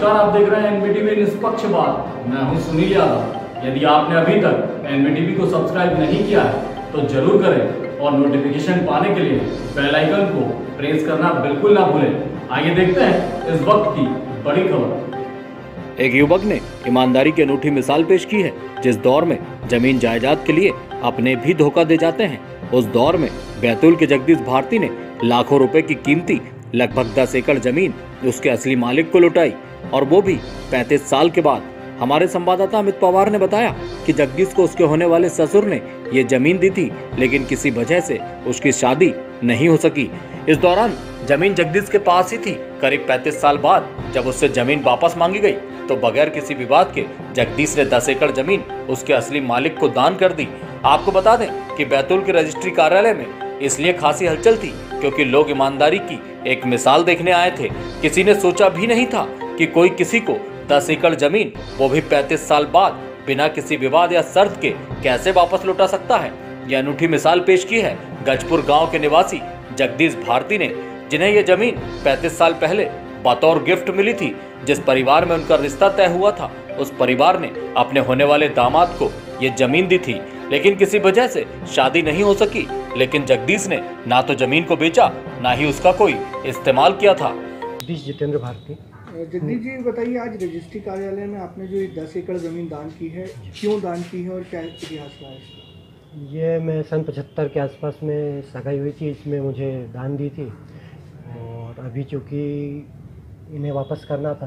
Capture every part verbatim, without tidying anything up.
नमस्कार, आप देख रहे हैं एनबीटीवी निष्पक्ष बात। मैं हूं सुनील यादव। यदि आपने अभी तक एनबीटीवी को सब्सक्राइब नहीं किया है तो जरूर करें और नोटिफिकेशन पाने के लिए बेल आइकन को प्रेस करना बिल्कुल ना भूलें। आइए देखते हैं इस वक्त की बड़ी खबर। एक युवक ने ईमानदारी की अनूठी मिसाल पेश की है। जिस दौर में जमीन जायदाद के लिए अपने भी धोखा दे जाते हैं, उस दौर में बैतूल के जगदीश भारती ने लाखों रुपए की कीमती लगभग दस एकड़ जमीन उसके असली मालिक को लौटाई, और वो भी पैंतीस साल के बाद। हमारे संवाददाता अमित पवार ने बताया कि जगदीश को उसके होने वाले ससुर ने ये जमीन दी थी, लेकिन किसी वजह से उसकी शादी नहीं हो सकी। इस दौरान जमीन जगदीश के पास ही थी। करीब पैंतीस साल बाद जब उससे जमीन वापस मांगी गई तो बगैर किसी विवाद के जगदीश ने दस एकड़ जमीन उसके असली मालिक को दान कर दी। आपको बता दें कि बैतूल के रजिस्ट्री कार्यालय में इसलिए खासी हलचल थी क्योंकि लोग ईमानदारी की एक मिसाल देखने आए थे। किसी ने सोचा भी नहीं था कि कोई किसी को दस एकड़ जमीन, वो भी पैंतीस साल बाद, बिना किसी विवाद या शर्त के कैसे वापस लौटा सकता है। यह अनूठी मिसाल पेश की है गजपुर गांव के निवासी जगदीश भारती ने, जिन्हें यह जमीन पैंतीस साल पहले बतौर गिफ्ट मिली थी। जिस परिवार में उनका रिश्ता तय हुआ था, उस परिवार ने अपने होने वाले दामाद को ये जमीन दी थी, लेकिन किसी वजह से शादी नहीं हो सकी। लेकिन जगदीश ने ना तो जमीन को बेचा, ना ही उसका कोई इस्तेमाल किया था। जगदीश जितेंद्र भारती। जगदीश जी बताइए, आज रजिस्ट्री कार्यालय में आपने जो दस एकड़ ज़मीन दान की है, क्यों दान की है और क्या इतिहास रहा है इसका? ये मैं सन पचहत्तर के आसपास में सगाई हुई थी, इसमें मुझे दान दी थी, और अभी चूँकि इन्हें वापस करना था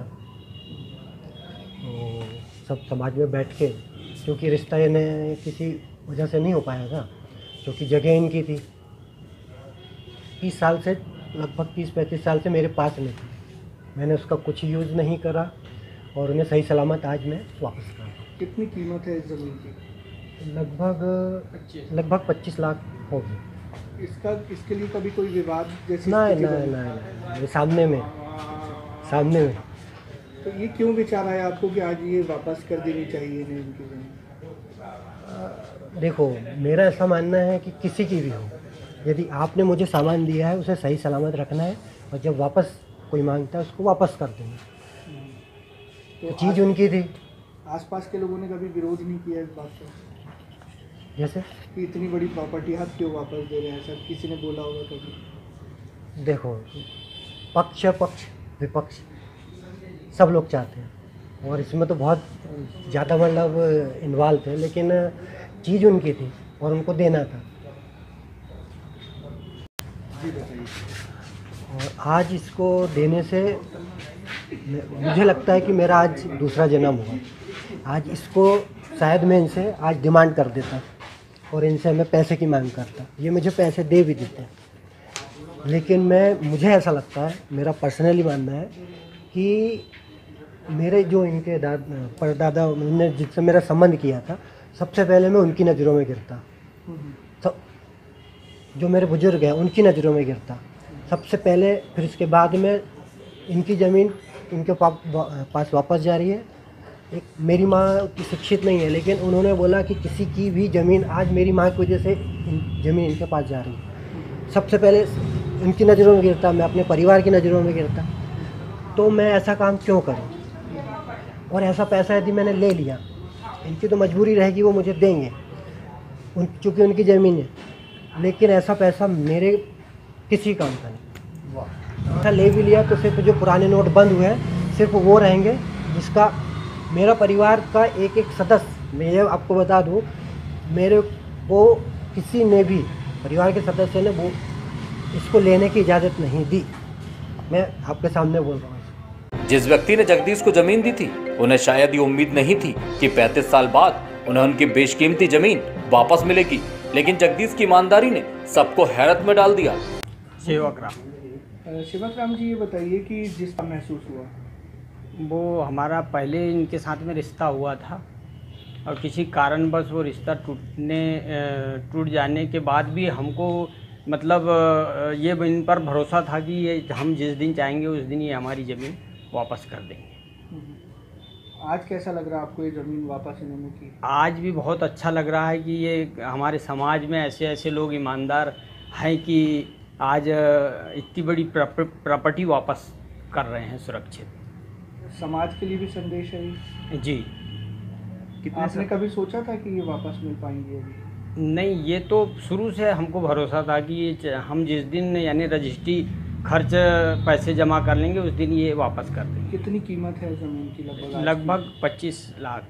तो सब समाज में बैठ के, क्योंकि रिश्ता इन्हें किसी वजह से नहीं हो पाया था, क्योंकि जगह इनकी थी। तीस साल से लगभग तीस पैंतीस साल से मेरे पास में थी, मैंने उसका कुछ यूज़ नहीं करा और उन्हें सही सलामत आज मैं वापस कर। कितनी कीमत है इस ज़मीन की? लगभग लगभग पच्चीस लाख होगी। इसका इसके लिए कभी कोई विवाद जैसे? नहीं नहीं नहीं, ये सामने में सामने में। तो ये क्यों विचार आया आपको कि आज ये वापस कर देनी चाहिए इन्हें इनकी ज़मीन? देखो, मेरा ऐसा मानना है कि किसी की भी हो, यदि आपने मुझे सामान दिया है उसे सही सलामत रखना है, और जब वापस कोई मांगता है उसको वापस कर देना। तो चीज़ उनकी थी। आसपास के लोगों ने कभी विरोध नहीं किया इस बात का? जैसे कि इतनी बड़ी प्रॉपर्टी आप क्यों वापस दे रहे हैं, सर किसी ने बोला होगा कभी? देखो, पक्ष पक्ष विपक्ष सब लोग चाहते हैं, और इसमें तो बहुत ज़्यादा मतलब इन्वॉल्व थे, लेकिन चीज़ उनकी थी और उनको देना था। जी बताइए। और आज इसको देने से मुझे लगता है कि मेरा आज दूसरा जन्म हुआ। आज इसको शायद मैं इनसे आज डिमांड कर देता और इनसे मैं पैसे की मांग करता, ये मुझे पैसे दे भी देते, लेकिन मैं मुझे ऐसा लगता है, मेरा पर्सनली मानना है कि मेरे जो इनके दाद परदादा उन्होंने जिससे मेरा संबंध किया था, सबसे पहले मैं उनकी नज़रों में गिरता। तो जो मेरे बुजुर्ग हैं उनकी नज़रों में गिरता सबसे पहले, फिर इसके बाद में इनकी ज़मीन इनके पास वापस जा रही है। एक मेरी माँ की शिक्षित नहीं है, लेकिन उन्होंने बोला कि किसी की भी ज़मीन आज मेरी माँ की वजह से ज़मीन इनके पास जा रही है। सबसे पहले इनकी नज़रों में गिरता, मैं अपने परिवार की नज़रों में गिरता। तो मैं ऐसा काम क्यों करूं? और ऐसा पैसा यदि मैंने ले लिया, इनकी तो मजबूरी रहेगी, वो मुझे देंगे उन चूँकि उनकी ज़मीन है, लेकिन ऐसा पैसा मेरे किसी काम का नहीं। ऐसा ले भी लिया तो सिर्फ जो पुराने नोट बंद हुए हैं सिर्फ वो रहेंगे, जिसका मेरा परिवार का एक एक सदस्य, मैं आपको बता दूं, मेरे को किसी ने भी परिवार के सदस्य ने वो इसको लेने की इजाज़त नहीं दी। मैं आपके सामने बोल रहा हूँ। जिस व्यक्ति ने जगदीश को जमीन दी थी, उन्हें शायद ये उम्मीद नहीं थी कि पैंतीस साल बाद उन्हें उनकी बेशकीमती जमीन वापस मिलेगी, लेकिन जगदीश की ईमानदारी ने सबको हैरत में डाल दिया। सेवक राम। सेवक राम जी, ये बताइए कि जिस महसूस हुआ, वो हमारा पहले इनके साथ में रिश्ता हुआ था, और किसी कारणवश वो रिश्ता टूटने टूट जाने के बाद भी हमको मतलब ये इन पर भरोसा था कि ये हम जिस दिन चाहेंगे उस दिन ये हमारी ज़मीन वापस कर देंगे। आज कैसा लग रहा है आपको ये ज़मीन वापस इन्होंने की? आज भी बहुत अच्छा लग रहा है कि ये हमारे समाज में ऐसे ऐसे लोग ईमानदार हैं कि आज इतनी बड़ी प्रॉपर्टी वापस कर रहे हैं सुरक्षित। समाज के लिए भी संदेश है ये। जी। आपने कभी सोचा था कि ये वापस मिल पाएंगे अभी? नहीं, ये तो शुरू से हमको भरोसा था कि ये च- हम जिस दिन यानी रजिस्ट्री खर्च पैसे जमा कर लेंगे उस दिन ये वापस कर देंगे। कितनी कीमत है ज़मीन की लगभग आज की? लगभग पच्चीस लाख।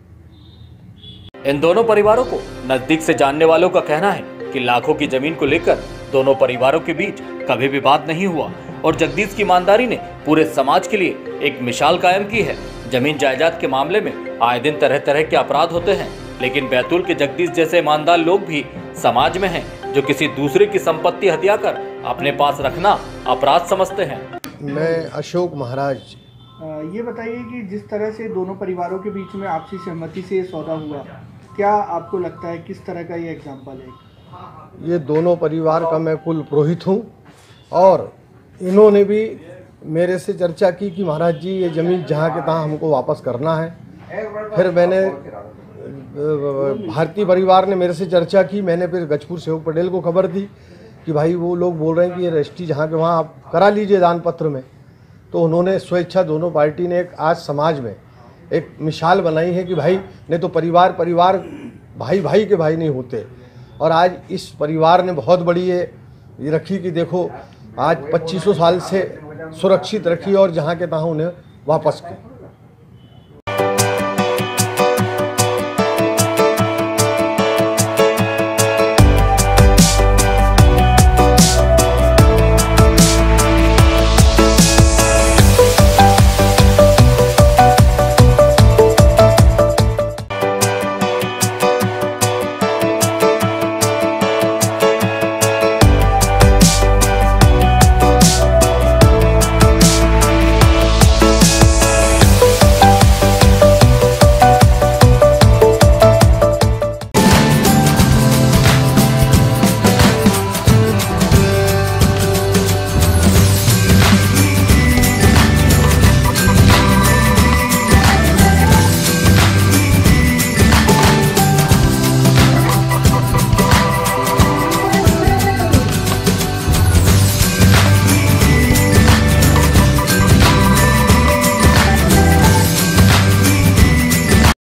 इन दोनों परिवारों को नजदीक से जानने वालों का कहना है कि लाखों की जमीन को लेकर दोनों परिवारों के बीच कभी विवाद नहीं हुआ और जगदीश की ईमानदारी ने पूरे समाज के लिए एक मिसाल कायम की है। जमीन जायदाद के मामले में आए दिन तरह तरह के अपराध होते हैं, लेकिन बैतूल के जगदीश जैसे ईमानदार लोग भी समाज में हैं जो किसी दूसरे की संपत्ति हत्या कर अपने पास रखना अपराध समझते हैं। मैं अशोक महाराज। अ, ये बताइए कि जिस तरह से दोनों परिवारों के बीच में आपसी सहमति से ये सौदा हुआ, क्या आपको लगता है किस तरह का ये एग्जाम्पल है? ये दोनों परिवार का मैं कुल पुरोहित हूँ और इन्होंने भी मेरे से चर्चा की कि महाराज जी ये ज़मीन जहाँ के तहाँ हमको वापस करना है। फिर मैंने भारतीय परिवार ने मेरे से चर्चा की, मैंने फिर गजपुर सेवक पटेल को खबर दी कि भाई वो लोग बोल रहे हैं कि ये रजिस्ट्री जहाँ के वहाँ आप करा लीजिए दान पत्र में। तो उन्होंने स्वेच्छा दोनों पार्टी ने एक आज समाज में एक मिसाल बनाई है कि भाई नहीं तो परिवार परिवार भाई भाई के भाई नहीं होते। और आज इस परिवार ने बहुत बड़ी ये ये रखी कि देखो आज पच्चीसों साल से सुरक्षित रखी और जहाँ के तहाँ उन्हें वापस की।